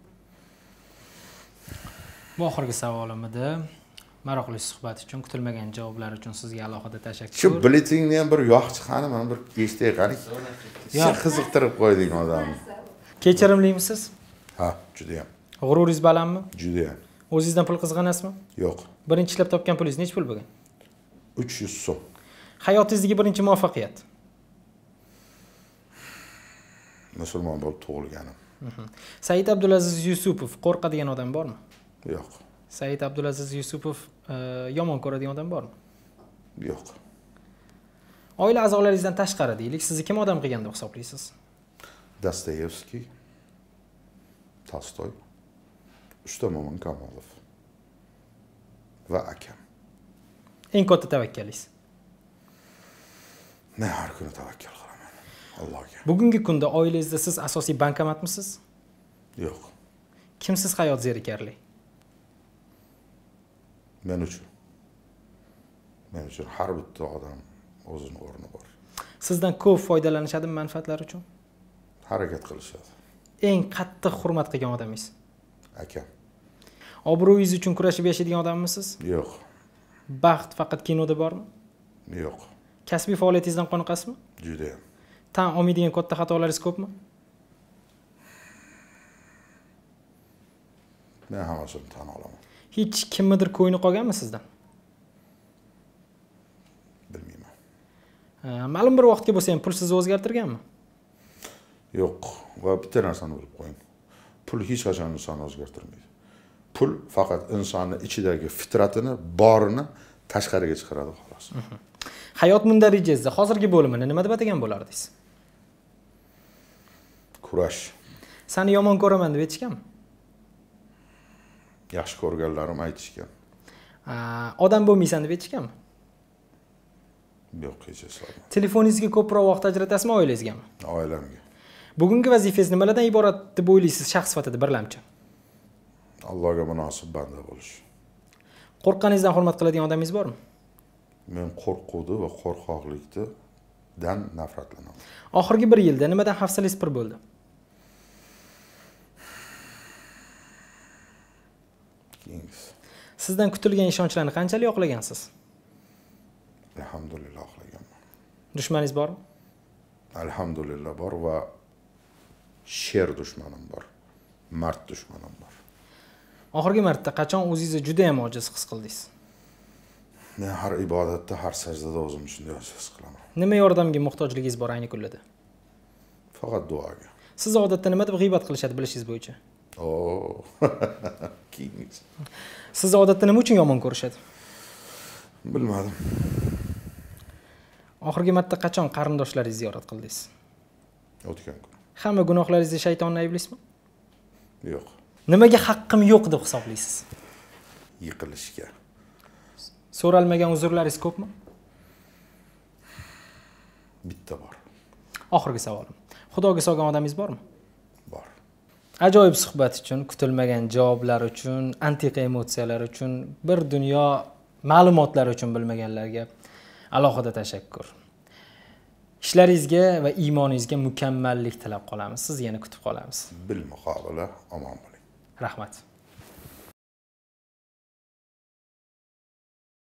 Bu oxirgi savolim edi. Maroqli suhbat uchun, kutilmagan javoblar uchun sizga alohida tashakkur. Shu biletingni ham bir yoq chiqani, mana bir eshitay qani. Sen qiziqtirib qo'yding odamni. Kechirimlimisiz? Ha, juda ham. G'ururingiz balandmi? Juda ham. O'zingizdan pul qizg'anasizmi? Yo'q. Birinchi ishlab topgan pulingiz necha pul bo'lgan? uch yuz so'm. Hayotingizdagi birinchi muvaffaqiyat? Musulmon bo'lib tug'ilganim. Said Abdulaziz Yusupov qo'rqadigan odam bormi? Yo'q. Said Abdulaziz Yusupov yomon ko'radigan odam bormi? Yo'q. Oila a'zolaringizdan tashqari deylik, sizni kim odam qilgan deb hisoblaysiz? Dostoyevskiy, Tolstoy, Usta Mo'min Kamolov va akam. Eng katta tavakkalingiz? Men har kuni tavakkal qilaman Allohga. Bugungi kunda oilangizda siz asosiy bankomatmisiz? Yo'q. Kimsiz hayot zerikarli? Men uchun. Men uchun har bitta odam o'zining o'rni bor. Sizdan ko'p foydalanishadimi manfaatlari uchun? Harakat qilishadi. Eng qattiq hurmat qilgan odamingiz? Akam. Obro'yingiz uchun kurashib yashaydigan odammisiz? Yo'q. Baxt faqat kinoda bormi? Yo'q. Kasbiy faoliyatingizdan qoniqasizmi? Juda ham. Tan olmaydigan katta xatolaringiz ko'pmi? Men hammasini tan olaman. Hech kimnidir ko'ngli qolganmi sizdan? Bilmayman. Ma'lum bir vaqtga bo'lsa ham pul sizni o'zgartirganmi? Yo'q. Va bitta narsani bilib qo'ying. Pul hech qachon insonni o'zgartirmaydi. Pul faqat insonning ichidagi fitratini, borini tashqariga chiqaradi xolos. Hayot mundarijangizda hozirgi bo'limini nima deb atagan bo'lardingiz? Kurash. Seni yomon ko'raman deb aytishganmi? Yaxshi ko'rganlarim aytishgan. Odam bo'lmaysan deb aytishganmi? Yo'q, hech eslamayman. Telefoningizga ko'proq vaqt ajratasizmi oilangizgami? Oilamga. Bugungi vazifangiz nimalardan iborat deb o'ylaysiz shaxs sifatida birlamchi? Allohga munosib banda bo'lish. Qo'rqqaningizdan hurmat qiladigan odamingiz bormi? Men qo'rquvni va qo'rqoqlikdan nafratlanaman. Oxirgi bir yilda nimadan hafsalangiz pir bo'ldi? Keyingiz. Sizdan kutilgan ishonchlarni qanchalik oqlagansiz? Alhamdulillah oqlaganman. Dushmaningiz bormi? Alhamdulillah bor va sher dushmanim bor. Mard dushmanim bor. Oxirgi marta qachon o'zingizni juda ham ojiz his qildingiz? Men har ibodatda, har sajdada o'zimni shunday his qilaman. Nima yordamga muhtojligingiz bor ayni kunlarda? Faqat duoga. Siz odatda nima deb g'iybat qilishadi bilishingiz bo'yicha? Oo. Keyingiz. Siz odatda nima uchun yomon ko'rishadi? Bilmadim. Oxirgi marta qachon qarindoshlaringizni ziyorat qildingiz? O'tgan kun. Hamma gunohlaringizni shaytonni ayblaysizmi? Yo'q. Nimaga haqqim yo'q deb hisoblaysiz? Yiqilishga. So'ralmagan uzrlaringiz ko'pmi? Bitta bor. Oxirgi savolim. Xudoga solgan odamingiz bormi? Bor. Ajoyib suhbat uchun, kutilmagan javoblar uchun, antiqa emotsiyalar uchun, bir dunyo ma'lumotlar uchun bilmaganlarga alohida tashakkur. Ishlaringizga va iymoningizga mukammallik tilab qolamiz. Sizni yana kutib qolamiz. Bil muqobila omon bo'ling. Rahmat.